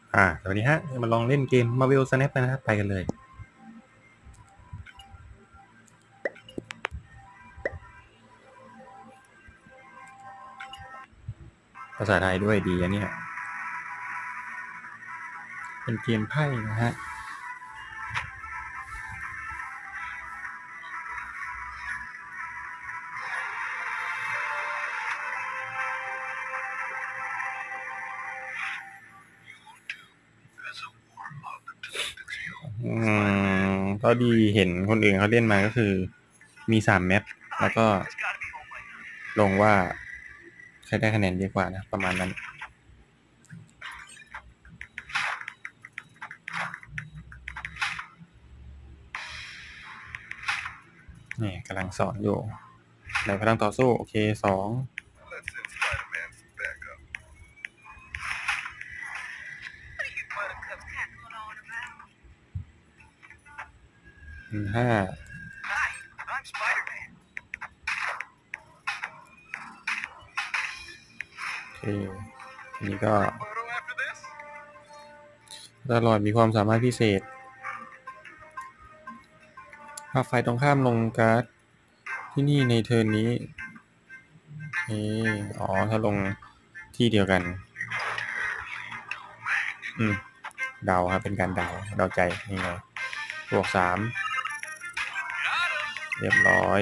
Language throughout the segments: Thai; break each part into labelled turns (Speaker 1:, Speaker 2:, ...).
Speaker 1: สวัสดีฮะมาลองเล่นเกม Marvel Snap กันนะครับไปกันเลยภาษาไทยด้วยดีอันนี้เป็นเกมไพ่นะฮะก็ดีเห็นคนอื่นเขาเล่นมาก็คือมี3แมปแล้วก็ลงว่าใครได้คะแนนเยอะกว่านะประมาณนั้นนี่กำลังสอนอยู่ในพลังต่อสู้โอเค2 5โอเคทีนี้ก็ตลอดมีความสามารถพิเศษหากฝ่ายตรงข้ามลงการ์ดที่นี่ในเทิร์นนี้ถ้าลงที่เดียวกันเดาครับเป็นการเดาใจนี่ไงบวก3เรียบร้อย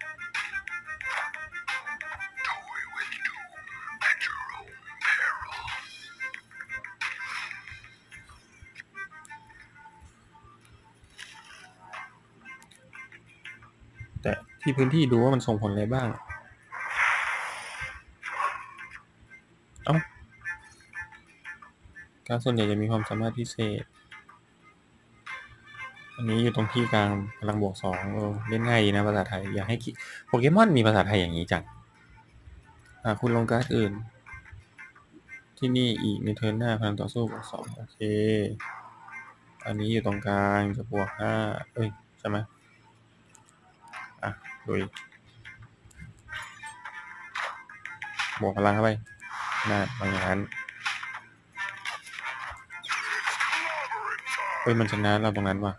Speaker 1: แต่ที่พื้นที่ดูว่ามันส่งผลอะไรบ้างการส่วนใหญ่จะมีความสามารถพิเศษอันนี้อยู่ตรงที่กลางพลังบวก2เล่นง่ายดีนะภาษาไทยอยากให้โปเกมอนมีภาษาไทยอย่างนี้จังคุณลงการ์ดอื่นที่นี่อีกในเทิร์นหน้าพลังต่อสู้บวก2โอเคอันนี้อยู่ตรงกลางจะบวก5ใช่ไหมดูบวกพลังเข้าไปบางอย่างนั้นมันชนะเราตรงนั้นว่ะ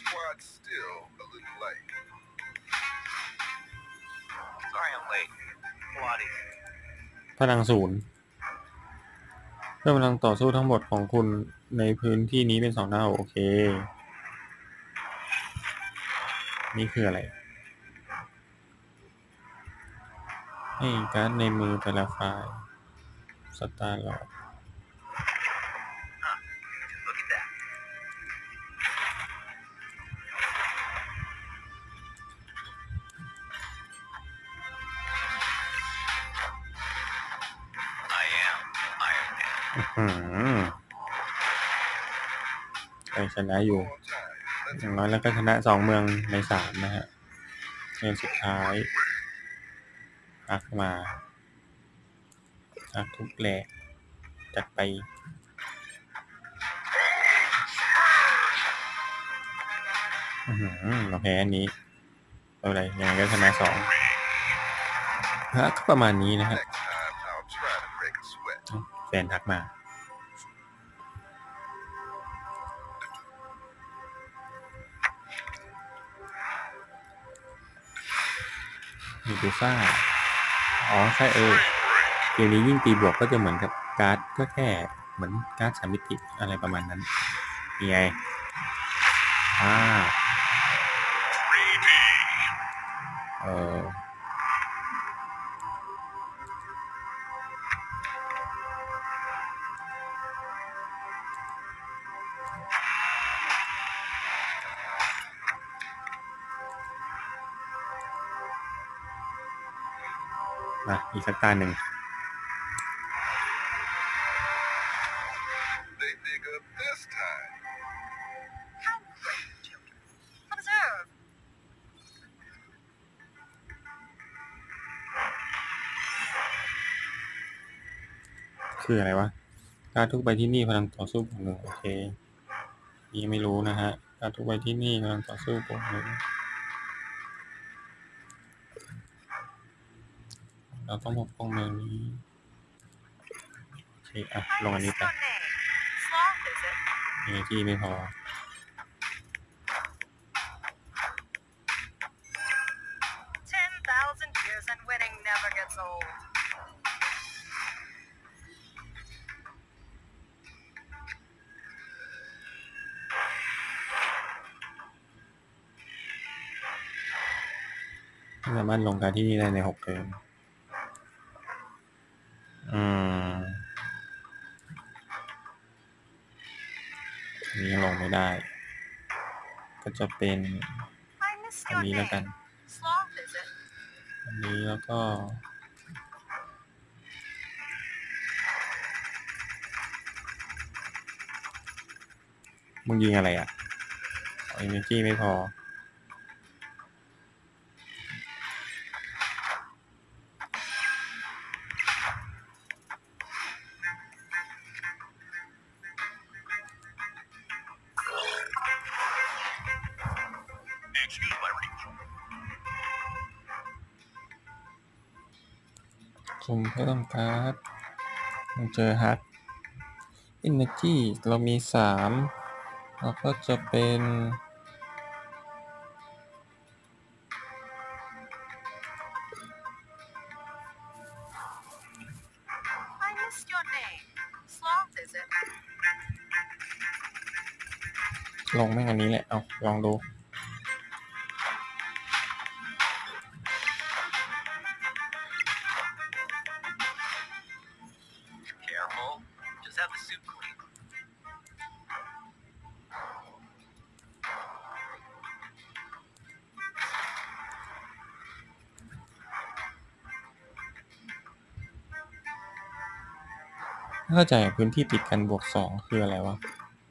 Speaker 1: พลัง0เพิ่มพลังต่อสู้ทั้งหมดของคุณในพื้นที่นี้เป็น2 เท่าโอเคนี่คืออะไรให้การ์ดในมือแต่ละฝ่ายสตาร์ลอร์ดชนะอยู่อย่างน้อยแล้วก็ชนะ2 เมืองใน3นะฮะเกมสุดท้ายพักมาพักทุกแหลกจัดไปเราแพ้อันนี้อะไรยังไงก็ชนะ2ก็ประมาณนี้นะฮะแฟนทักมามีดูซ่าใช่เกมนี้ยิ่งตีบวกก็จะเหมือนกับการ์ดก็แค่เหมือนการ์ด3 มิติอะไรประมาณนั้นนี่ไงอีกสักตาหนึ่งคืออะไรวะการทุกใบที่นี่พลังต่อสู้บวก1โอเคนี่ไม่รู้นะฮะการทุกใบที่นี่พลังต่อสู้บวก1เราต้องปกป้องเมืองนี้โอเคลงอันนี้ไป
Speaker 2: is it?
Speaker 1: มีที่ไม่พอ
Speaker 2: 10,000 years and winning never gets old.
Speaker 1: ไม่สามารถลงการที่นี่ได้ใน6 เทิร์นอันนี้ลงไม่ได้ ก็จะเป็น
Speaker 2: I missed
Speaker 1: อัน
Speaker 2: your
Speaker 1: นี้แล้วกัน
Speaker 2: name. Sloth, is it?
Speaker 1: อันนี้แล้วก็มึงยิงอะไรอ่ะ energy ไม่พอ
Speaker 3: Excuse my reach.
Speaker 1: สุ่มเพิ่มการ์ดเจอฮัก energy เรามี3แล้วก็จะเป็น
Speaker 2: I missed your name. Sloth, is it?
Speaker 1: ลงแม่งอันนี้แหละ เอาลองดู
Speaker 3: Careful. Just have the suit clean.
Speaker 1: ไม่เข้าใจพื้นที่ติดกัน+2คืออะไรวะ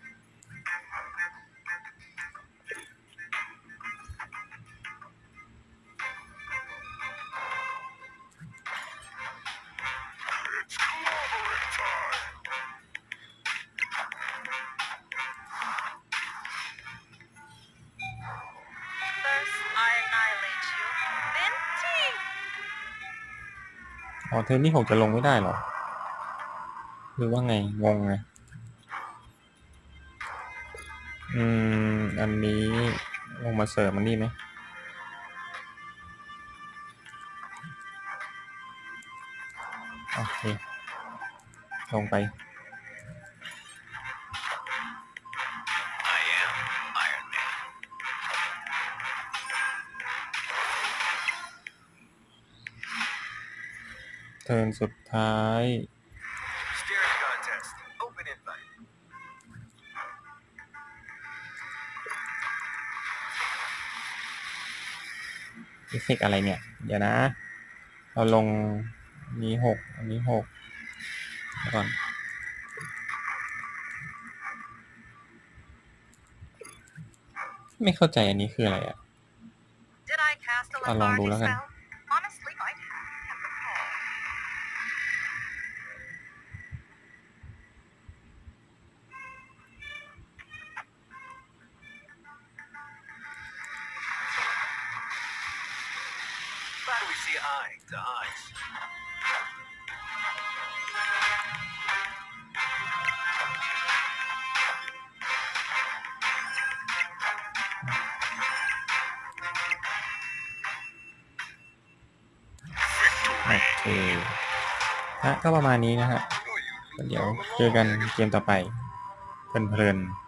Speaker 2: First, I annihilate you. Then team.
Speaker 1: อ๋อเทอร์นนี้6จะลงไม่ได้เหรอ หรือว่าไง งงไง อันนี้ลงมาเสริมมันนี่ไหม โอเค ลงไป
Speaker 3: I am Iron Man.
Speaker 1: เทิร์นสุดท้าย
Speaker 3: Staring contest. Open invite.
Speaker 1: เอฟเฟกต์อะไรเนี่ย เดี๋ยวนะ เราลงอันนี้6อันนี้6แล้วก่อน ไม่เข้าใจอันนี้คืออะไรอ่ะ
Speaker 2: Did I cast a
Speaker 1: ลองดู
Speaker 2: lethargy
Speaker 1: แล้วกัน
Speaker 2: spell? Honestly, might have. Can't recall.
Speaker 3: Glad we see eye to eyes.
Speaker 1: โอเคก็ประมาณนี้นะฮะ เดี๋ยวเจอกันเกมต่อไปเพลินๆ